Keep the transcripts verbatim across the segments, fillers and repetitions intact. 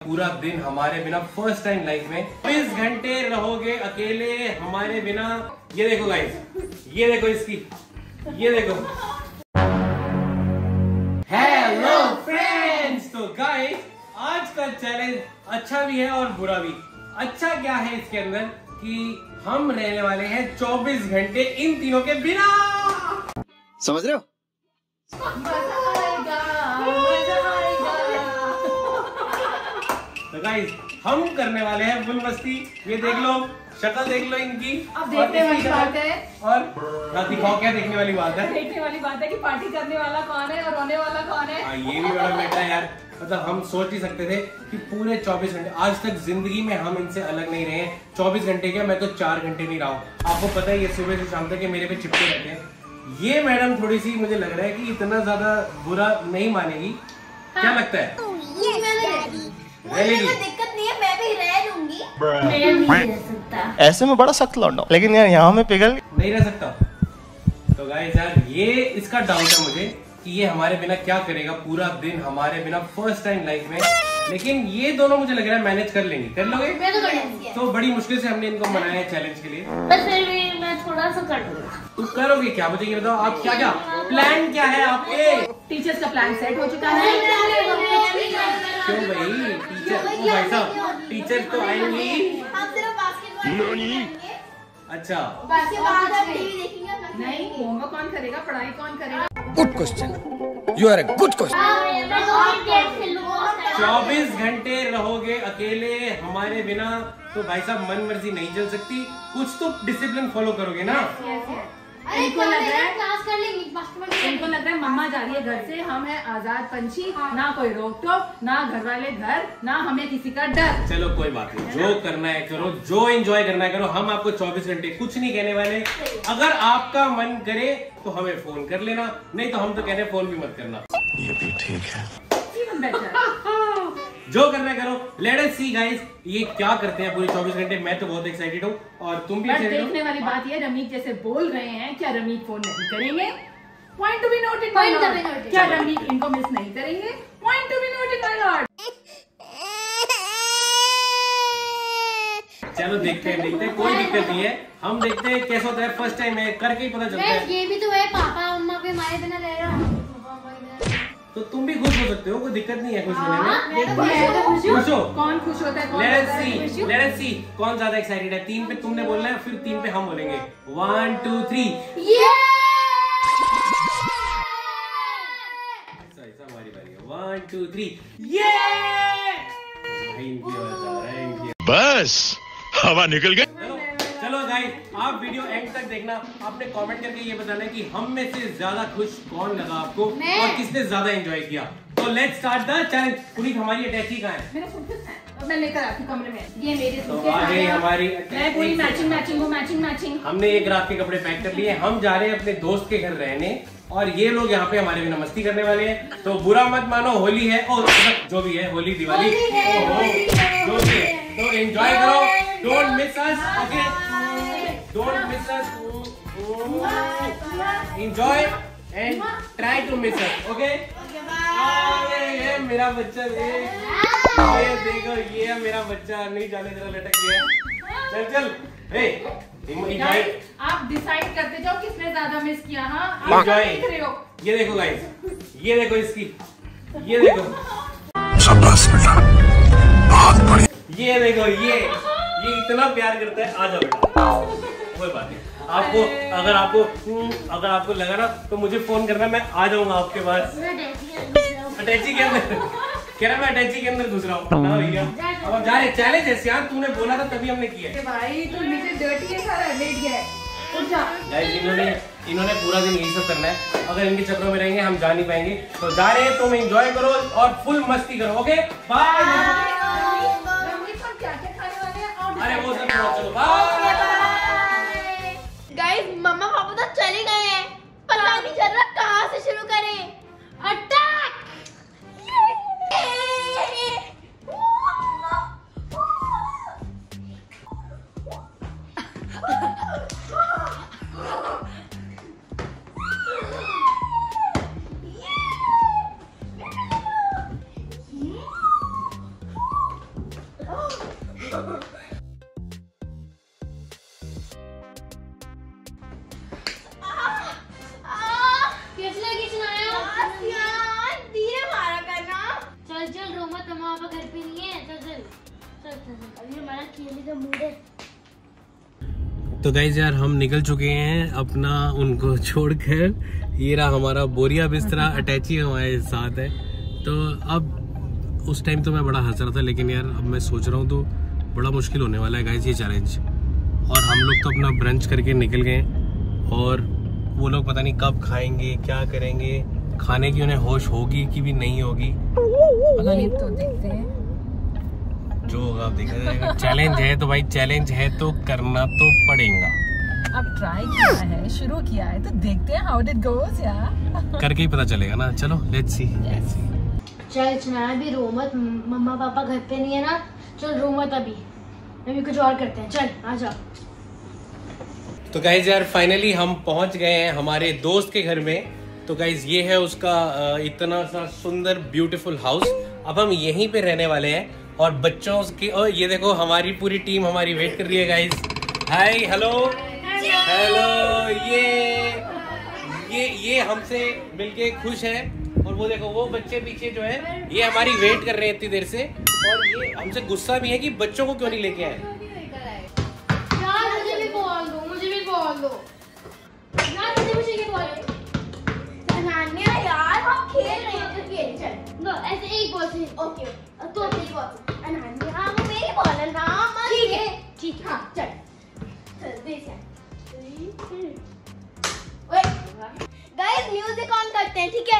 पूरा दिन हमारे बिना, फर्स्ट टाइम लाइफ में बीस घंटे रहोगे अकेले हमारे बिना। ये देखो गाइस, ये देखो इसकी, ये देखो। हेलो फ्रेंड्स, तो गाइस आज का चैलेंज अच्छा भी है और बुरा भी। अच्छा क्या है इसके अंदर कि हम रहने वाले हैं चौबीस घंटे इन तीनों के बिना। समझ रहे हो? तो गाइस हम करने वाले हैं फुल मस्ती। ये देख लो, शक्ल देख लो इनकी। अब देखने वाली बात है, और दिखाओ क्या देखने वाली बात है? देखने वाली बात है कि पार्टी करने वाला कौन है और रोने वाला कौन है। आ, ये भी बड़ा मैटर है यार। मतलब हम सोच ही सकते थे कि पूरे चौबीस घंटे, आज तक जिंदगी में हम इनसे अलग नहीं रहे हैं। चौबीस घंटे क्या, मैं तो चार घंटे नहीं रहा हूँ। आपको पता है ये सुबह से शाम तक ये मेरे पे चिपके रहते हैं। ये मैडम थोड़ी सी मुझे लग रहा है कि इतना ज्यादा बुरा नहीं मानेगी। हाँ। क्या लगता है? मुझे दिक्कत नहीं है, मैं भी रह लूंगी। मैं नहीं रह सकता। ऐसे में बड़ा सख्त लौंडा हूं, लेकिन यार यहाँ में पिघल नहीं रह सकता। तो गाइस यार ये इसका डाउट है मुझे कि ये हमारे बिना क्या करेगा पूरा दिन, हमारे बिना फर्स्ट टाइम लाइफ में। लेकिन ये दोनों मुझे लग रहा है मैनेज कर लेंगे। कर लोगे? मैं तो कर लूंगी। तो बड़ी मुश्किल से हमने इनको बनाया है चैलेंज के लिए। बस फिर भी मैं थोड़ा सा कर लूंगा। तुम करोगे क्या? मुझे ये बताओ, आप क्या क्या प्लान क्या है आपके? टीचर्स का प्लान सेट हो चुका है। क्यों भाई? टीचर ओ भाई साहब, टीचर तो आएंगी। हम सिर्फ बास्केटबॉल खेलेंगे। अच्छा, उसके बाद हम टीवी देखेंगे। नहीं, होमवर्क कौन करेगा, पढ़ाई कौन करेगा? Good question, you are a good question. चौबीस घंटे रहोगे अकेले हमारे बिना, तो भाई साहब मन मर्जी नहीं चल सकती। कुछ तो डिसिप्लिन फॉलो करोगे ना। इनको लग रहा है क्लास कर लेंगे बास्केटबॉल। इनको लग रहा है मम्मा जा रही है घर से, हम है आजाद पंछी, ना कोई रोक टोक, ना घर वाले घर, ना हमें किसी का डर। चलो कोई बात नहीं, जो करना है करो, जो एंजॉय करना है करो। हम आपको चौबीस घंटे कुछ नहीं कहने वाले। अगर आपका मन करे तो हमें फोन कर लेना, नहीं तो हम तो कह रहे हैं फोन भी मत करना। ये भी ठीक है। जो करना है करो। लेट अस सी गाइस, ये क्या करते हैं पूरे चौबीस घंटे। मैं तो बहुत एक्साइटेड हूँ और तुम भी एक्साइटेड हो। देखने वाली बात ये, रमीक जैसे बोल रहे हैं, क्या रमीक फोन नहीं करेंगे? Point to be noted my lord. क्या रमीक इनको मिस नहीं करेंगे? Point to be noted my lord. चलो देखते हैं देखते हैं, कोई दिक्कत नहीं है। हम देखते हैं कैसा होता है। फर्स्ट टाइम है, करके ही पता चलता है। ये भी तो है, पापा मम्मा भी हमारे बिना रह रहा है। तो तुम भी खुश हो सकते हो, कोई दिक्कत नहीं है खुश होने में। खुश हो? कौन खुश होता है? लेट अस सी, लेट अस सी कौन ज्यादा एक्साइटेड है। तीन पे तुमने बोलना है, फिर तीन पे हम बोलेंगे। One two three. ऐसा हमारी बारी है। One two three. ये भाई इनकी आवाज आ रहा है, इनकी। बस हवा निकल गई। चलो चलो गाइस, आप वीडियो एंड तक देखना। आपने कमेंट करके ये बताना है कि हम में से ज्यादा खुश कौन लगा आपको और किसने ज्यादा एंजॉय किया। तो let's start the challenge. Puneet, हमारी अटैची कहाँ है? मेरा सूटकेस है, मैं लेकर आती हूँ कमरे में। ये मेरे तो सूटकेस आ गई हमारी मैं पूरी मैचिंग मैचिंग हूँ, मैचिंग मैचिंग। हमने एक रात के कपड़े पैक कर लिए। हम जा रहे हैं अपने दोस्त के घर रहने और ये लोग यहाँ पे हमारे बिना मस्ती करने वाले हैं। तो बुरा मत मानो, होली है और जो भी है, होली दिवाली जो भी है, तो एंजॉय करो। Don't miss us, okay? Don't miss us, enjoy and try to miss us, okay? ये मेरा बच्चा, ये देखो, ये मेरा बच्चा नहीं जाने जरा लटक गया। चल चल, हे एंजॉय। आप डिसाइड करते जाओ किसने ज्यादा मिस किया। हाँ, एंजॉय। देख रहे हो? ये देखो गाइस, ये देखो इसकी, ये देखो, शाबाश बेटा, बहुत बढ़िया। ये देखो, ये ये इतना प्यार करता है। आ जाओ बेटा, कोई बात नहीं। आपको अगर आपको अगर आपको लगा ना तो मुझे फोन करना, मैं आ जाऊंगा आपके पास। अटैची के अंदर कह रहा मैं अटैची के अंदर घुस रहा हूँ भैया। अब हम जा रहे। चैलेंज है सियान, तूने बोला था तभी हमने किया है। भाई तू नीचे डर्टी है, सारा लेट गया है। उठ जा। गाइस इन्होंने इन्होंने पूरा दिन यही सब करना है। अगर इनके चक्रों में रहेंगे हम जा नहीं पाएंगे। तो जा रहे हैं, तुम एंजॉय करो और फुल मस्ती करो, ओके? बाय। अरे वो सब छोड़ो, चलो बाय। गाइस मम्मा पापा तो चले गए हैं, पता नहीं चल रहा कहाँ से शुरू करें। अटैक! कैसे लगी सुनाया? धीरे मारा करना। चल चल रो मत, मम्मा पापा घर पे नहीं है। चल चल चल चल, अभी हमारा खेलने का मूड है। तो गाइस यार हम निकल चुके हैं अपना उनको छोड़कर। ये रहा हमारा बोरिया बिस्तरा, अटैची हमारे साथ है। तो अब उस टाइम तो मैं बड़ा हंस रहा था, लेकिन यार अब मैं सोच रहा हूँ तो बड़ा मुश्किल होने वाला है गाइस ये चैलेंज। और हम लोग तो अपना ब्रंच करके निकल गए और वो लोग पता नहीं कब खाएंगे, क्या करेंगे, खाने की उन्हें होश होगी कि भी नहीं होगी पता नहीं। तो देखते हैं जो होगा अब देखा जाएगा। चैलेंज है तो भाई चैलेंज है तो करना तो पड़ेगा। अब ट्राई किया है, शुरू किया है, तो देखते हैं हाउ इट गोस यार। करके ही पता चलेगा ना। चलो लेट्स सी लेट्स सी। चल सुनाया भी रो मत, मम्मा पापा घर पे नहीं है ना। चल रो मत, अभी अभी कुछ और करते हैं। चल आ जा। तो गाइज यार फाइनली हम पहुंच गए हैं हमारे दोस्त के घर में। तो गाइज ये है उसका इतना सा सुंदर ब्यूटीफुल हाउस। अब हम यहीं पे रहने वाले हैं और बच्चों की, और ये देखो हमारी पूरी टीम हमारी वेट कर रही है गाइज। Hi hello hello. ये ये ये हमसे मिलके खुश है और वो देखो वो बच्चे पीछे जो है ये हमारी वेट कर रहे हैं इतनी देर से। और ये हमसे गुस्सा भी है कि बच्चों को क्यों नहीं लेके आए। यार मुझे भी बॉल दो, मुझे भी बॉल दो यार, मुझे भी चाहिए बॉल। अनन्या यार हम खेल रहे हैं, तो खेल। चल लो ऐसे एक बॉल से। ओके तो मेरी बॉल। अनन्या वो मेरी बॉल है ना। ठीक है ठीक है। हाँ चल चल दे से। ओए गाइस म्यूजिक ऑन करते हैं, ठीक है?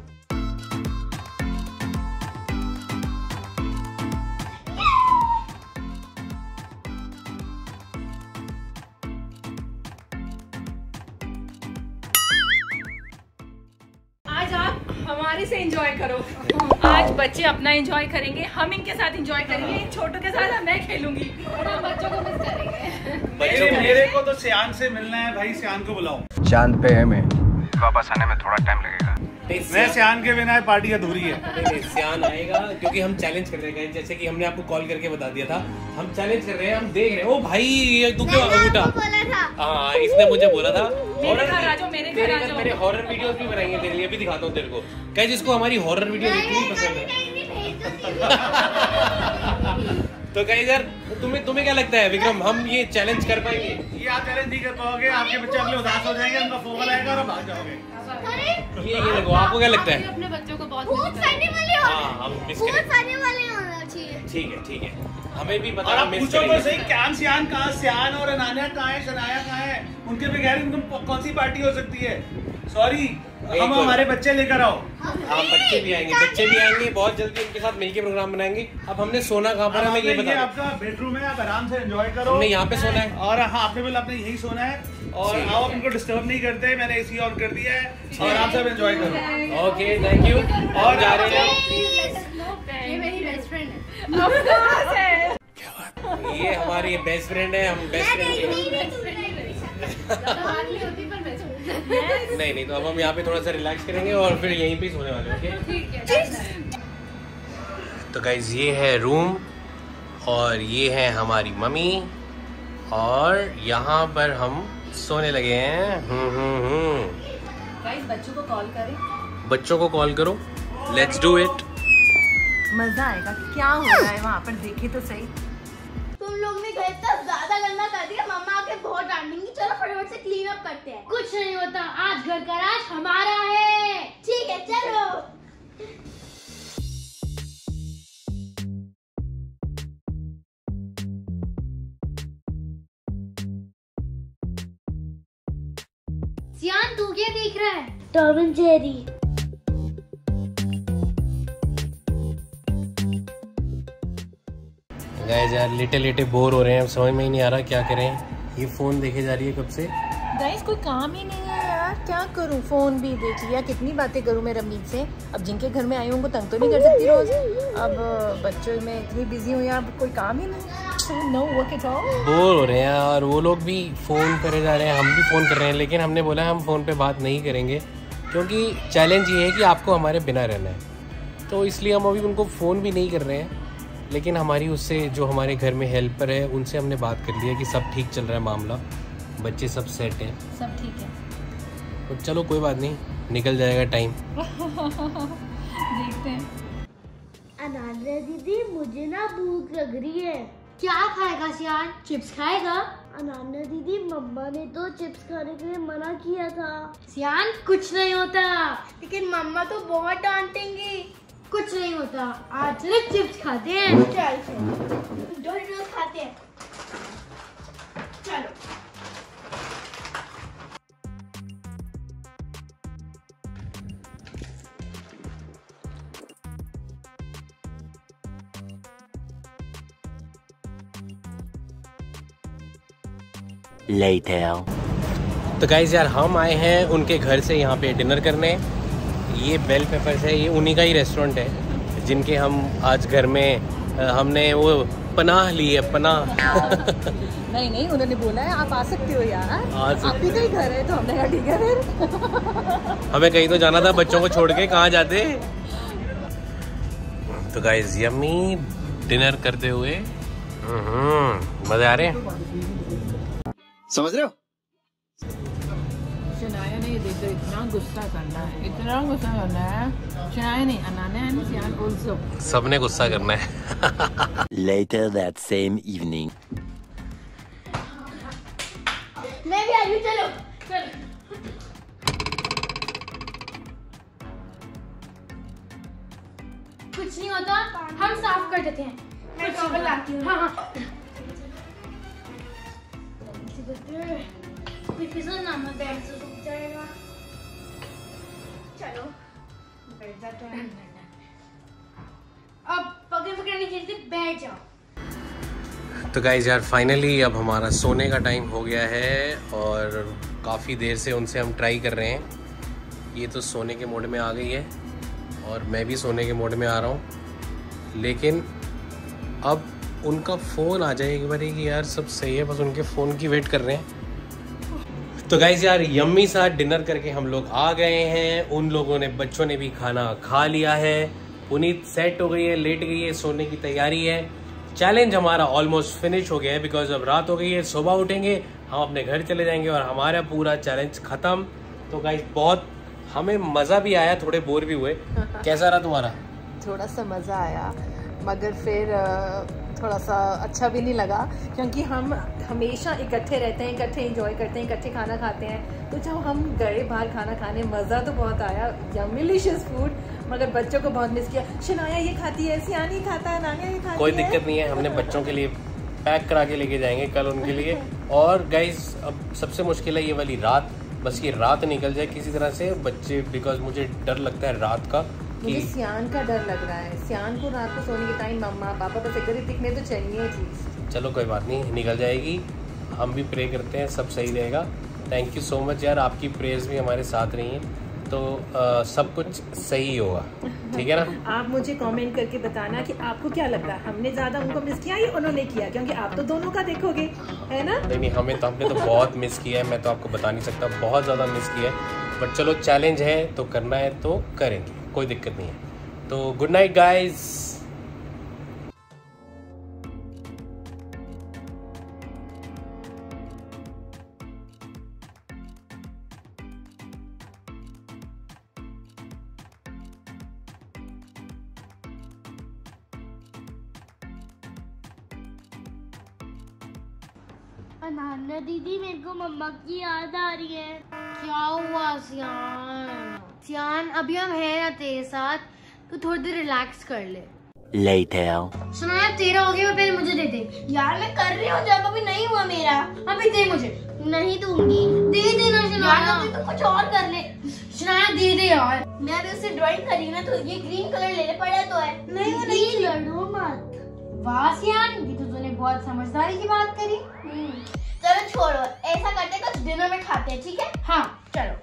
आज आप हमारे से एंजॉय करो। आज बच्चे अपना एंजॉय करेंगे, हम इनके साथ एंजॉय करेंगे, इन छोटों के साथ मैं खेलूंगी और हम बच्चों को मिस करेंगे। मेरे, मेरे को तो सियान से मिलना है भाई, सियान को बुलाओ। चांद पे है मैं, वापस आने में थोड़ा टाइम लगेगा। मैं सियान के बिना पार्टी अधूरी है। नहीं नहीं सियान आएगा क्योंकि हम चैलेंज कर रहे हैं। जैसे कि हमने आपको कॉल करके बता दिया था, हम चैलेंज कर रहे हैं, हम देख रहे हैं। ओ भाई ये तू क्यों उठा? हाँ इसने मुझे बोला था मेरे घर आ जाओ, मेरे घर आ जाओ। मेरे हॉरर वीडियोस भी बनाएंगे तेरे लिए, भी दिखाता हूँ तेरे को। कहीं जिसको हमारी हॉरर वीडियो इतनी पसंद है। तो कहीं यार तुम्हें तुम्हें क्या लगता है विक्रम, हम ये चैलेंज कर पाएंगे? ये आप चैलेंज नहीं कर पाओगे, आपके बच्चे अगले उदास हो जाएंगे, उनका फोन आएगा और भाग जाओगे। ये ये देखो आपको क्या लगता है? अपने बच्चों को बहुत बहुत फनी वाले हो। हाँ हम मिस बहुत करेंगे। फनी वाले होना चाहिए। ठीक है ठीक है, हमें भी और पता आप हम मिस पूछो तो करेंगे। सही, क्या सियान कहाँ, सियान और अनान्या कहाँ है, शनाया कहाँ है? उनके बगैर इनकी कौन सी पार्टी हो सकती है? सॉरी, हम हमारे बच्चे लेकर आओ। हाँ बच्चे भी आएंगे, बच्चे भी आएंगे बहुत जल्दी, उनके साथ मिलके प्रोग्राम बनाएंगे। अब हमने सोना कहाँ पर है मैं ये बता दूं। आपका बेडरूम है, आप आराम से एंजॉय करो। हमने यहाँ पे सोना है और हाँ आपने बोला आपने यही सोना है और आओ, आप इनको डिस्टर्ब नहीं करते, मैंने एसी ऑन कर दिया है और आराम से एंजॉय करो। Okay thank you. और जा रहे हैं ये मेरी बेस्ट फ्रेंड है। ये हमारी बेस्ट फ्रेंड है, हम बेस्ट फ्रेंड नहीं नहीं। तो अब हम यहाँ पे थोड़ा सा रिलैक्स करेंगे और फिर यहीं पे सोने वाले हैं। ओके तो गाइज ये है रूम और ये है हमारी मम्मी और यहाँ पर हम सोने लगे हैं। हम्म हम्म हम्म गाइस बच्चों को कॉल करें, बच्चों को कॉल करो, लेट्स डू इट। मजा आएगा। क्या हो रहा है वहाँ पर, देखे तो सही। तुम लोग ने घर इतना ज्यादा गंदा कर दिया, मम्मा आके बहुत डांटेंगी। चलो फटाफट से क्लीन अप करते हैं। कुछ नहीं होता, आज घर का राज हमारा है। ठीक है चलो। सियान तू क्या देख रहा है? Tom and Jerry. गाइस यार लेटे लेटे बोर हो रहे हैं, अब समझ में ही नहीं आ रहा क्या करें। ये फोन देखे जा रही है कब से। गाइस कोई काम ही नहीं है यार, क्या करूं? फोन भी देख लिया, कितनी बातें करूं मैं रमीत से। अब जिनके घर में आई हूँ उनको तंग तो नहीं कर सकती रोज। अब बच्चों में इतनी बिजी हूँ यार, कोई काम ही नहीं। No work at all. Bore हो रहे हैं और वो लोग भी फ़ोन करे जा रहे हैं, हम भी फ़ोन कर रहे हैं, लेकिन हमने बोला हम फ़ोन पे बात नहीं करेंगे क्योंकि चैलेंज ये है कि आपको हमारे बिना रहना है। तो इसलिए हम अभी उनको फ़ोन भी नहीं कर रहे हैं लेकिन हमारी उससे जो हमारे घर में हेल्पर है उनसे हमने बात कर लिया कि सब ठीक चल रहा है मामला, बच्चे सब सेट हैं, सब ठीक है। तो चलो कोई बात नहीं, निकल जाएगा टाइम। देखते हैं। अनान्या दीदी मुझे ना भूख लग रही है। क्या खाएगा सियान? चिप्स खाएगा? अनान्या दीदी मम्मा ने तो चिप्स खाने के लिए मना किया था। सियान कुछ नहीं होता, लेकिन मम्मा तो बहुत डांटेंगी। कुछ नहीं होता, आज चले चिप्स खाते हैं। चल डोरिटोस खाते हैं, चलो। Later. तो गाइस यार हम आए हैं उनके घर से यहाँ पे डिनर करने। ये बेल पेपर्स है, ये उन्हीं का ही रेस्टोरेंट है जिनके हम आज घर में हमने वो पनाह ली है, पनाह। नहीं नहीं, उन्होंने बोला है आप आ सकते हो यार, आप ही का ही घर है, तो हमने कहा ठीक है फिर। हमें कहीं तो जाना था, बच्चों को छोड़ के कहाँ जाते। तो गाइस यम्मी डिनर करते हुए मजे आ रहे हैं, समझ रहे हो? शनाया ने ये देखकर इतना गुस्सा करना है, इतना गुस्सा करना है। शनाया नहीं, अनान्या एंड सियान आल्सो। सबने गुस्सा करना है। Later that same evening. मैं भी आ रही हूँ, चलो चलो। कुछ नहीं होता, हम साफ कर देते हैं। मैं टॉवल लाती हूँ। हाँ हाँ। फिसल ना, मैं बैग से सूख जाएगा। चलो बैठ जाते हैं। अब पकड़ पकड़ नहीं खेलते, बैठ जाओ। तो गाइस यार फाइनली अब हमारा सोने का टाइम हो गया है और काफ़ी देर से उनसे हम ट्राई कर रहे हैं। ये तो सोने के मोड में आ गई है और मैं भी सोने के मोड में आ रहा हूँ, लेकिन अब उनका फ़ोन आ जाए एक बार कि यार सब सही है, बस उनके फ़ोन की वेट कर रहे हैं। तो गाइस यार यम्मी साथ डिनर करके हम लोग आ गए हैं। उन लोगों ने, बच्चों ने भी खाना खा लिया है। पुनीत सेट हो गई है, लेट गई है, सोने की तैयारी है। चैलेंज हमारा ऑलमोस्ट फिनिश हो गया है, बिकॉज अब रात हो गई है, सुबह उठेंगे, हम अपने घर चले जाएंगे और हमारा पूरा चैलेंज खत्म। तो गाइस बहुत हमें मज़ा भी आया, थोड़े बोर भी हुए। कैसा रहा तुम्हारा? थोड़ा सा मज़ा आया, मगर फिर थोड़ा सा अच्छा भी नहीं लगा, क्योंकि हम हमेशा इकट्ठे रहते हैं, इकट्ठे एंजॉय करते हैं, इकट्ठे खाना खाते हैं। तो जब हम गए बाहर खाना खाने, मज़ा तो बहुत आया, यम्मीलिशियस फूड, मगर बच्चों को बहुत मिस किया। शनाया ये खाती है, सियान ये खाता है, नानिया ये खाती है। कोई दिक्कत नहीं है, हमने बच्चों के लिए पैक करा के लेके जाएंगे कल उनके लिए। और गाइस अब सबसे मुश्किल है ये वाली रात, बस ये रात निकल जाए किसी तरह से बच्चे, बिकॉज मुझे डर लगता है रात का। मुझे सियान का डर लग रहा है, सियान को रात को सोने के टाइम मम्मा पापा बस एक बार दिखने तो चाहिए चीज़। चलो कोई बात नहीं, निकल जाएगी। हम भी प्रे करते हैं सब सही रहेगा। थैंक यू सो मच यार, आपकी प्रेयर्स भी हमारे साथ रही हैं, तो आ, सब कुछ सही होगा, ठीक है ना? आप मुझे कमेंट करके बताना कि आपको क्या लग रहा है, हमने ज़्यादा उनको मिस किया या उन्होंने किया, क्योंकि आप तो दोनों का देखोगे, है ना? नहीं नहीं, हमें तो हमने तो बहुत मिस किया है, मैं तो आपको बता नहीं सकता, बहुत ज़्यादा मिस किया है। बट चलो चैलेंज है तो करना है तो करेंगे, कोई दिक्कत नहीं है। तो गुड नाइट गाइज। अनान्या दीदी मेरे को मम्मा की याद आ रही है। क्या हुआ सियान? सियान अभी हम हैं ना तेरे साथ, तो थोड़ी देर रिलैक्स कर ले। Later. शनाया तेरा हो गया, पहले मुझे दे दे। यार मैं कर रही हूँ, जब अभी नहीं हुआ मेरा, अभी दे मुझे। नहीं दूंगी, दे देना शनाया। अभी तो कुछ और कर ले शनाया, दे दे यार। मैं अभी उससे ड्राइंग करी ना, तो ये ग्रीन कलर ले ले, पड़ा तो है। नहीं वो नहीं, लड़ो मत। वाह सियान, ये तो तूने बहुत समझदारी की बात करी। चलो छोड़ो, ऐसा करते हैं कुछ डिनर में खाते हैं, ठीक है? हाँ चलो।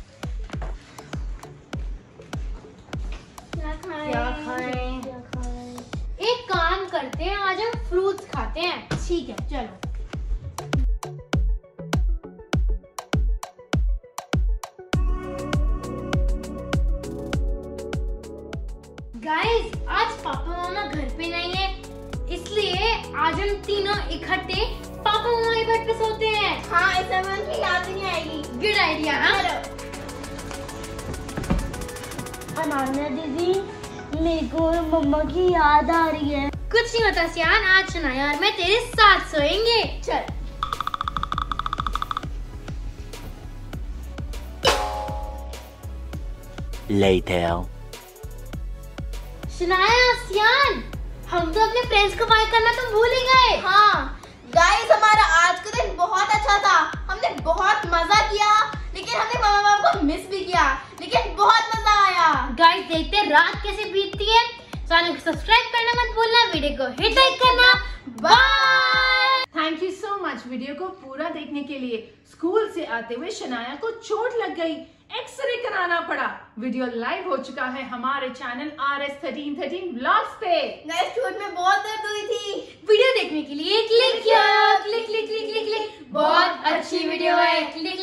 क्या खाएं? क्या खाएं? क्या खाएं? एक काम करते हैं, आज हम फ्रूट्स खाते हैं। ठीक है चलो। गाइस आज पापा मामा घर पे नहीं है, आज हम तीनों इकट्ठे पापा मम्मा के बेड पे सोते हैं। हाँ, ऐसा में उनकी याद ही नहीं आएगी। Good idea. अनान्या दीदी, मेरे को मम्मा की याद आ रही है। कुछ नहीं होता सियान, आज शनाया और मैं तेरे साथ सोएंगे। चल। Later. शनाया, सियान, हम तो अपने फ्रेंड्स को बाय करना तो भूल ही गए। हाँ गाइस, हमारा आज का दिन बहुत अच्छा था। हमने बहुत मजा किया, लेकिन हमने मम्मा पापा को मिस भी किया, लेकिन बहुत मजा आया। गाइस, देखते हैं रात कैसे बीतती है। चैनल को सब्सक्राइब करना मत भूलना, वीडियो को हिट लाइक करना। Bye. Thank you so much video को पूरा देखने के लिए। स्कूल से आते हुए शनाया को चोट लग गई, एक्सरे कराना पड़ा। वीडियो लाइव हो चुका है हमारे channel R S thirteen thirteen vlogs पे। गाइस, चोट में बहुत दर्द हुई थी। वीडियो देखने के लिए क्लिक किया, click click click click click. बहुत अच्छी वीडियो है, क्लिक